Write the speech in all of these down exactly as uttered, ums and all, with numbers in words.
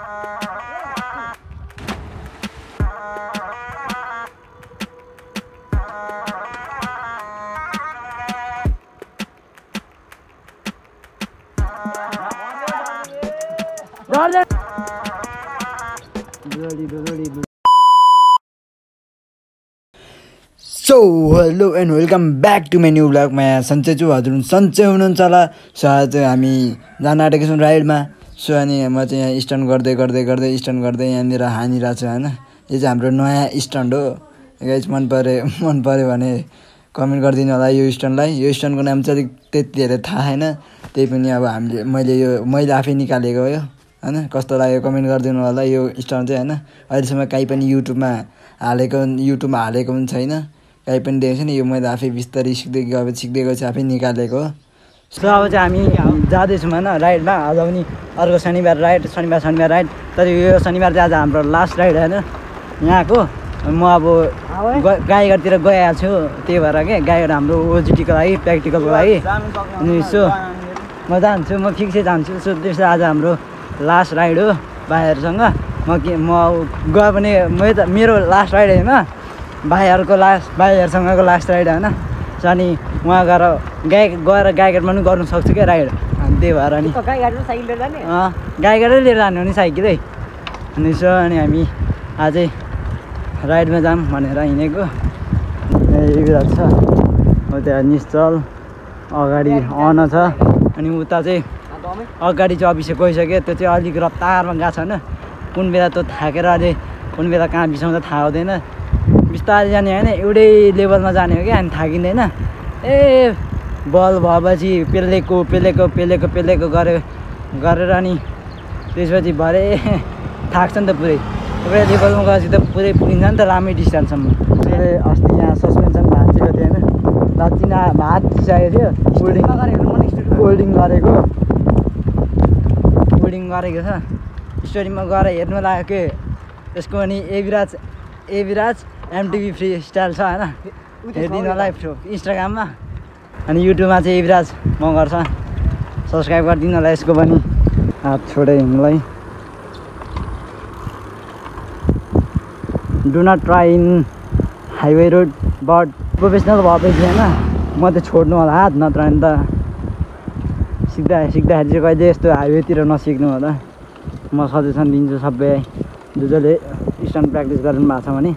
So hello and welcome back to my new ब्लगमा यहाँ सन्चै छु हजुर सन्चै हुनुहुन्छ होला। सो आज हामी जान आँटेको छौँ राइडमा। सो अनि म चाहिँ यहाँ स्टन्ट गर्दै गर्दै गर्दै स्टन्ट गर्दै यहाँनिर हानिरहेको छु होइन। यो चाहिँ हाम्रो नयाँ स्टन्ट हो गाइस। मन पऱ्यो मन पऱ्यो भने कमेन्ट गरिदिनु होला यो स्टन्टलाई। यो स्टन्टको नाम चाहिँ अलिक त्यति धेरै थाहा छैन, त्यही पनि अब हामीले मैले यो मैले आफै निकालेको हो यो होइन। कस्तो लाग्यो कमेन्ट गरिदिनु होला यो स्टन्ट चाहिँ होइन। अहिलेसम्म कहीँ पनि युट्युबमा हालेको युट्युबमा हालेको पनि छैन, कहीँ पनि देखेको छैन। यो मैले आफै बिस्तारै सिक्दै गएपछि सिक्दै गएपछि आफै निकालेको हो। सो अब चाहिँ हामी जाँदैछौँ होइन राइडमा। आज पनि अर्को शनिबार राइड, शनिबार शनिबार राइड। तर यो शनिबार चाहिँ आज हाम्रो लास्ट राइड होइन यहाँको। म अब गाईघाटतिर गइरहेको छु, त्यही भएर के गाईघाट हाम्रो ओजिटीको लागि प्र्याक्टिकलको लागि। अनि सो म जान्छु, म फिक्सै जान्छु। सो त्यसो आज हाम्रो लास्ट राइड हो भाइहरूसँग। म के म गयो भने मेरो त मेरो लास्ट राइड होइन, भाइहरूको लास्ट भाइहरूसँगको लास्ट राइड होइन। सो अनि उहाँ गएर गाई गएर गाईघाटमा पनि गर्नु सक्छु क्या राइड। अनि त्यही भएर नि गाईघाटमा साइकल लिएर जाने, अँ गाईघाटै लिएर जाने हो नि साइकलै। अनि सो अनि हामी अझै राइडमा जाऊँ भनेर हिँडेको। यही छ हो त्यहाँ निश्चल अगाडि अन छ। अनि उता चाहिँ अगाडि चाहिँ अभिषेक गइसक्यो, त्यो चाहिँ अलिक रफ्तारमा गएको छ होइन। कुन बेला त थाकेर अझै कुन बेला कहाँ बिसाउँदा थाहा हुँदैन। बिस्तारै जाने होइन, एउटै लेभलमा जाने हो क्या, अनि थाकिँदैन। ए बल भएपछि पेलेको पेलेको पेलेको पेलेको गरे गरेर अनि त्यसपछि भरे थाक्छ नि त पुरै। एउटै लेभलमा गएपछि त पुरै पुगिन्छ नि त लामै डिस्टेन्ससम्म। अहिले अस्ति यहाँ सस्पेन्सन भाँचिएको थियो होइन, भाँचिन भाँचिसकेको थियो। होल्डिङ होल्डिङ गरेको होल्डिङ गरेको छ। स्टोरीमा गएर हेर्नु लाग्यो कि यसको अनि एभिराज एभिराज एमटिभी फ्री स्टाइल छ होइन, हेरिदिनु होला इन्स्टाग्राममा। अनि युट्युबमा चाहिँ एभिराज मगर छ, सब्सक्राइब गरिदिनु होला यसको पनि। हात छोडे हिँड्नुलाई do not try in highway road but professional भएपछि होइन म त छोड्नु होला हात, नत्र भने त सिक्दा सिक्दाखेरि चाहिँ कहिले यस्तो हाइवेतिर नसिक्नु होला। म सजेसन दिन्छु सबै जो जसले स्टन्ट प्र्याक्टिस गर्नु भएको छ भने।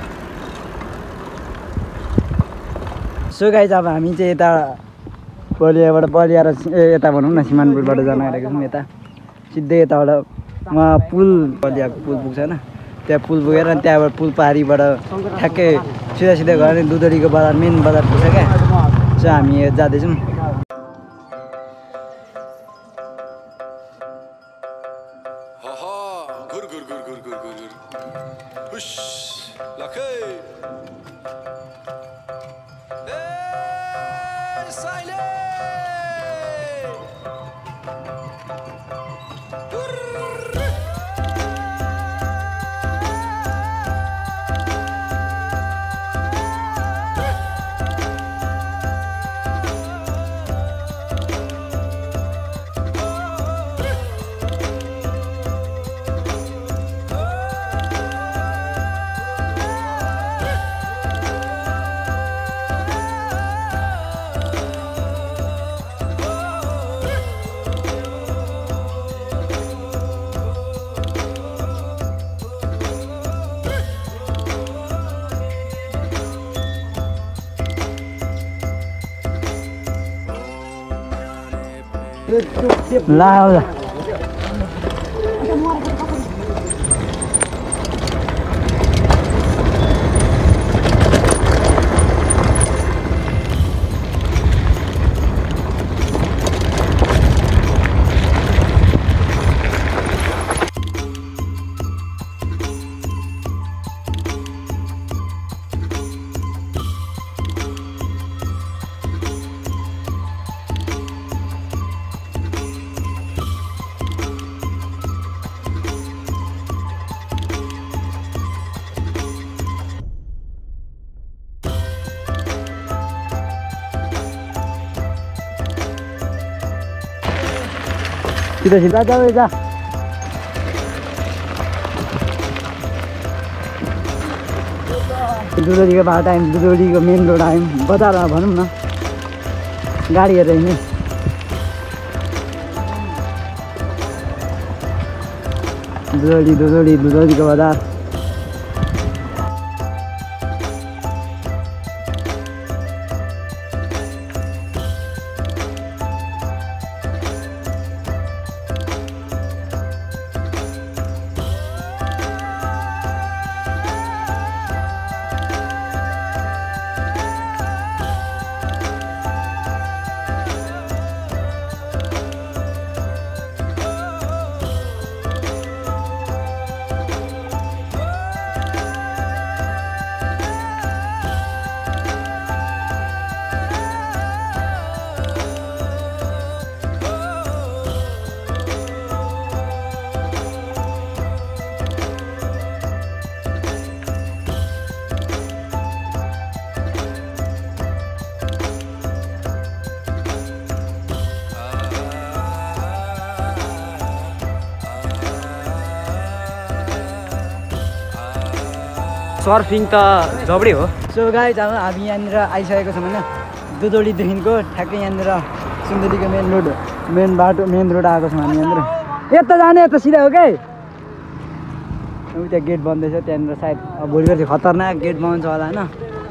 सो गाइज अब हामी चाहिँ यता बलियाबाट बलिया र यता भनौँ न सिमानपुरबाट जान आँटेको छौँ। यता सिधै यताबाट उहाँ पुल बलियाको पुल पुग्छ होइन, त्यहाँ पुल पुगेर अनि त्यहाँबाट पुल पारीबाट ठ्याक्कै सिधा सिधा गयो भने दुधरीको बजार मेन बजार पुग्छ क्या। सो हामी जाँदैछौँ। ला सीधा सीधा जाओ जा। दुधौलीको बाटो आयौँ दुधौलीको मेन रोड आयौँ बजारमा भनौँ न गाडीहरू हिँड्ने दुधौली दुधौली दुधौलीको बजार सर्फिङ त जबडे हो। सो गाइज अब हामी यहाँनिर आइसकेको छौँ होइन दुधौलीदेखिको ठ्याक्कै यहाँनिर सुन्दरीको मेन रोड मेन बाटो मेन रोड आएको छौँ हामी यहाँनिर यता जाने यता सिधा हो क्या त्यहाँ गेट बन्दैछ त्यहाँनिर सायद अब भोलि पर्सि खतरनाक गेट बन्छ होला होइन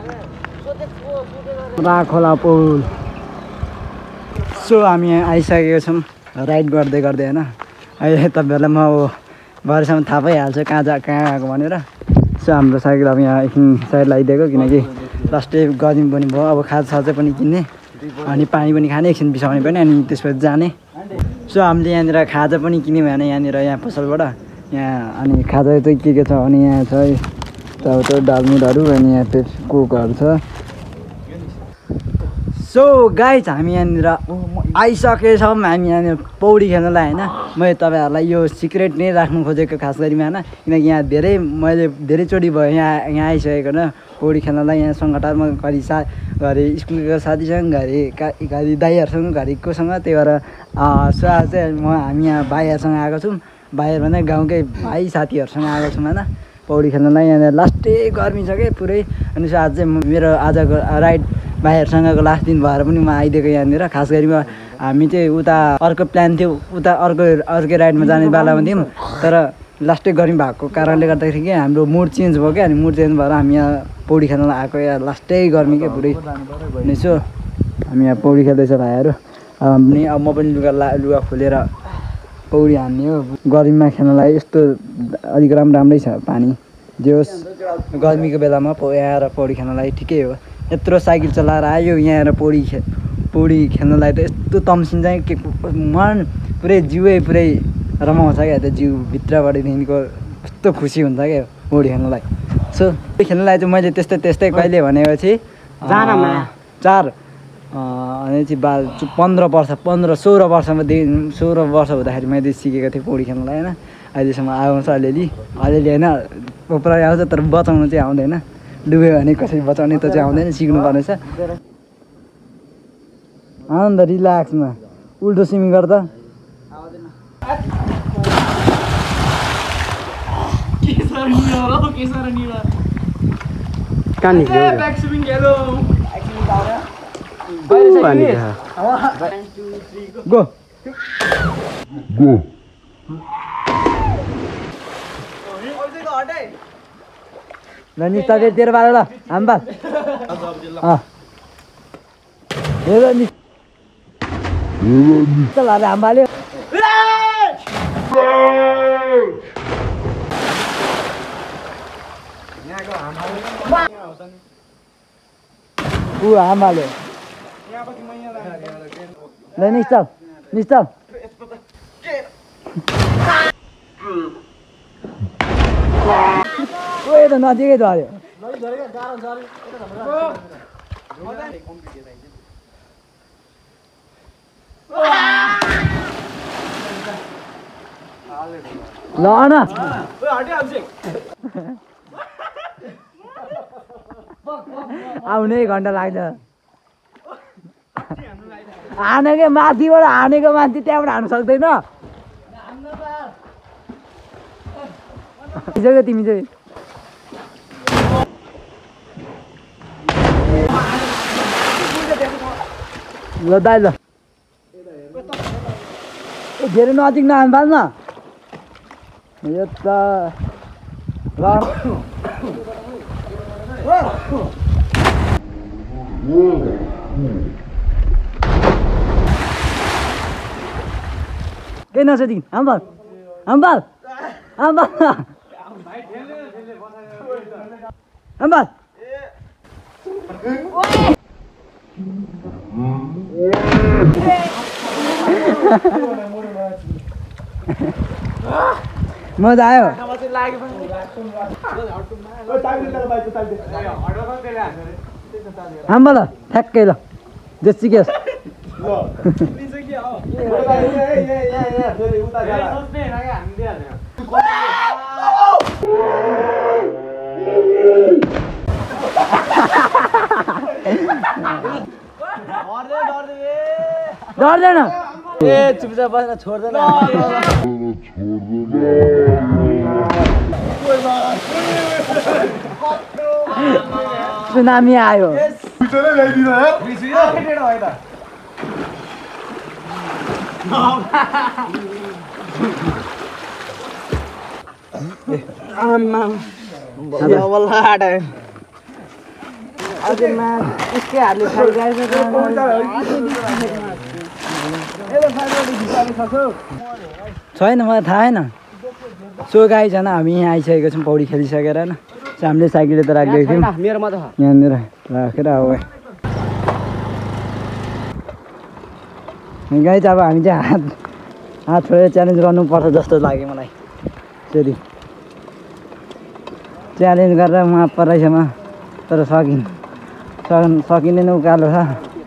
खोला पुल। सो हामी आइसकेको छौँ राइड गर्दै गर्दै होइन अहिले तपाईँहरूलाई म अब भरेसम्म थाहा पाइहाल्छ कहाँ जा कहाँ आएको भनेर। सो हाम्रो साइकल अब यहाँ एकछिन साइड लगाइदिएको किनकि लास्टै गर्मी पनि भयो अब खाजासाजा पनि किन्ने अनि पानी पनि खाने एकछिन बिसाउने पनि अनि त्यसपछि जाने। सो हामीले यहाँनिर खाजा पनि किन्यौँ भने यहाँनिर यहाँ पसलबाट यहाँ अनि खाजा चाहिँ के के छ भने यहाँ छ टाउटो डालमुटहरू अनि यहाँ त्यो कोकहरू छ। सो गाइज हामी यहाँनिर आइसकेछौँ हामी यहाँनिर पौडी खेल्नलाई होइन मैले तपाईँहरूलाई यो सिक्रेट नै राख्नु खोजेको खास गरीमा होइन किनकि यहाँ धेरै मैले धेरैचोटि भयो यहाँ यहाँ आइसकेको होइन पौडी खेल्नलाई यहाँ सङ्गठनमा घरि सा घरि स्कुलको साथीसँग घरि का घरि दाईहरूसँग घरि कोसँग त्यही भएर सो आज चाहिँ म हामी यहाँ भाइहरूसँग आएको छौँ भाइहरू भने गाउँकै भाइ साथीहरूसँग आएको छौँ होइन पौडी खेल्नलाई यहाँ लास्टै गर्मी छ क्या पुरै। अनि सो आज चाहिँ मेरो आजको राइड भाइहरूसँगको लास्ट दिन भएर पनि म आइदिएको यहाँनिर खास गरी हामी चाहिँ उता अर्को प्लान थियो उता अर्को अर्कै राइडमा जाने बेलामा थियौँ तर लास्टै गर्मी भएको कारणले गर्दाखेरि के हाम्रो मुड चेन्ज भयो क्या अनि मुड चेन्ज भएर हामी यहाँ पौडी खेल्न आएको यहाँ लास्टै गर्मी क्या पुरै। अनि सो हामी यहाँ पौडी खेल्दैछ भाइहरू अनि अब म पनि लुगा ला लुगा खोलेर पौडी हान्ने हो गर्मीमा खेल्नलाई यस्तो अलिक राम्रो राम्रै छ पानी जे होस् गर्मीको बेलामा पौ यहाँ आएर पौडी खेल्नलाई ठिकै हो। यत्रो साइकल चलाएर आयो यहाँ आएर पौडी खे पौडी खेल्नलाई त यस्तो तम्सिन्छ के मन पुरै जिउै पुरै रमाउँछ क्या त्यो जिउ भित्रबाटदेखिको कस्तो खुसी हुन्छ क्या पौडी खेल्नलाई। सो खेल्नलाई चाहिँ मैले त्यस्तै त्यस्तै कहिले भनेपछि चार अनि चाहिँ बा पन्ध्र वर्ष पन्ध्र सोह्र वर्षमादेखि सोह्र वर्ष हुँदाखेरि मैले सिकेको थिएँ पौडी खेल्नलाई होइन अहिलेसम्म आउँछ अलिअलि अलिअलि होइन उपरै आउँछ तर बचाउनु चाहिँ आउँदैन डुब्यो भने कसरी बचाउने त चाहिँ आउँदैन सिक्नु पर्नेछ। आनन्द रिल्याक्समा उल्टो स्विमिङ गर्दा गो गो निस्ता तेरो बाह्र ल हाम्बा हेर नि हाम्बाले ऊ आमाले ल निस्चल निस्चल ओ यो त नजिकै झऱ्यो ल न आउने एक घन्टा लाग्छ हानेको माथिबाट हानेको माथि त्यहाँबाट हान्नु सक्दैन तिमी चाहिँ ल दाइ ल धेरै नजिक नहाल्नु न यो त ल केही नसोधिन् हाम्बल हाम्बल हाम्बल हाम्बल मजा आयो हाम्बल ठ्याक्कै ल जे सिकेस् डर्दैन ए चुपचाप बस्न छोड्दैन सुनामी आयो छैन मलाई थाहा छैन सो गाइजन हामी यहाँ आइसकेको छौँ पौडी खेलिसकेर होइन सो हामीले साइकल त राखिदिएको थियौँ यहाँनिर राखेर अब गाइज अब हामी चाहिँ हात हात छोडेर च्यालेन्ज गर्नुपर्छ जस्तो लाग्यो मलाई फेरि च्यालेन्ज गरेर उहाँ पराइसम्म तर सकिन् सकिन् सकिँदैन उकालो छ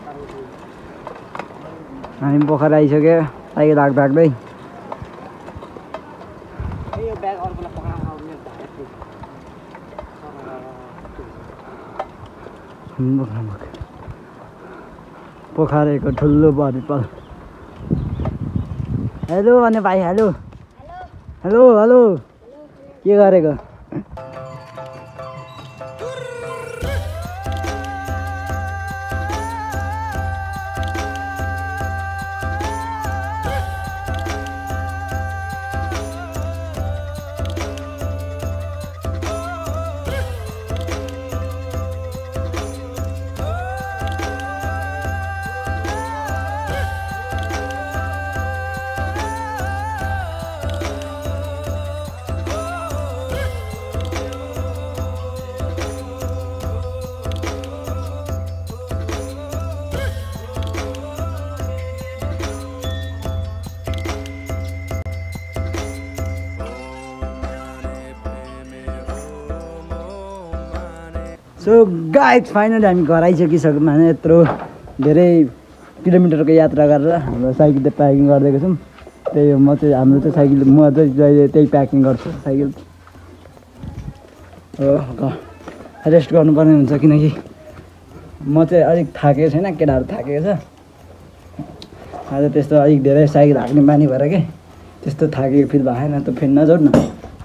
हामी पोखरा आइसक्यो साइकल हाक भाग्दै पोखरेको ठुलो भरिपल हेलो भने भाइ हेलो हेलो हेलो के गरेको सो गाइज फाइनली हामी घर आइसकिसक्यौँ भने यत्रो धेरै किलोमिटरको यात्रा गरेर हाम्रो साइकल चाहिँ प्याकिङ गरिदिएको छौँ त्यही हो म चाहिँ हाम्रो चाहिँ साइकल म चाहिँ जहिले त्यही प्याकिङ गर्छु साइकल हो रेस्ट गर्नुपर्ने हुन्छ किनकि म चाहिँ अलिक थाकेको छैन केटाहरू थाकेको छ आज त्यस्तो अलिक धेरै साइकल हाँक्ने बानी भएर के त्यस्तो थाकेको फिल भएन त फेरि नजाउँ न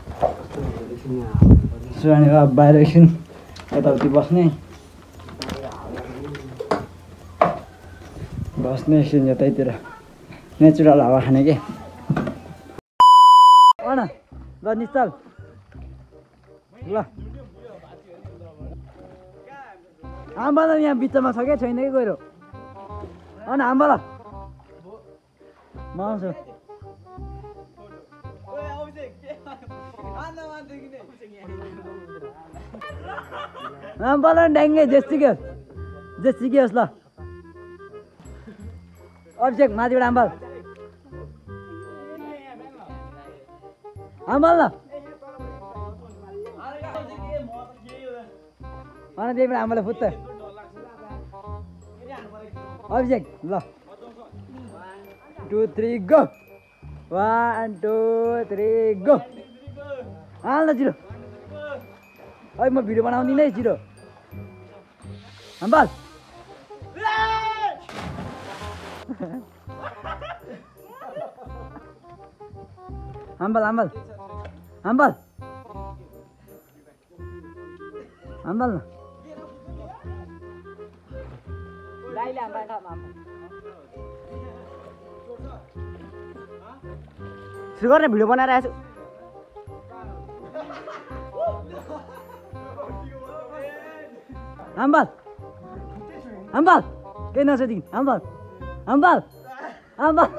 सो अनि अब बाहिर एकछिन यताउति बस्ने बस्ने एकछिन यतैतिर नेचुरल हावा खाने के अन ल निश्चल ल आम्बा यहाँ बिचमा छ क्या छैन कि गएर अन आम्बा ल म आउँछु आम्बा ड्याङ्गे जेसिकियोस् जेसिकियोस् ल अभिषेक माथिबाट आम्बाल आम्बाल ल अनि त्यहीबाट आम्बाले फुत्त अभिषेक ल two three go one two three go हाल न जिरो अहिले म भिडियो बनाउँदिनँ है जिरो हाम्बाल हाम्बाल हाम्बाल हाम्बाल हाम्बाल न सुरु गर्ने भिडियो बनाइरहेको छु हाम्बाल हाम्बाल केही नसोधिन् हाम्बाल हाम्बाल हाम्बाल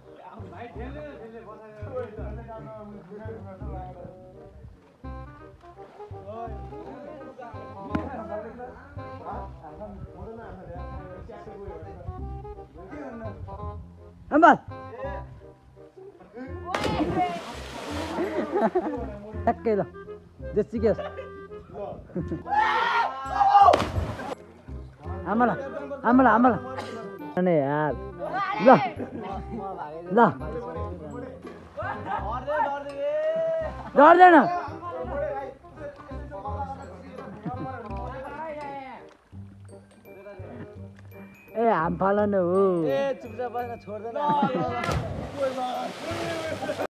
हाम्बाल ठ्याक्कै ल देसी के आमाला आमाला आमाला अनि यार ल ल डर्दैन ए हाम फालन हो ए चुपचाप बस्न छोड्दैन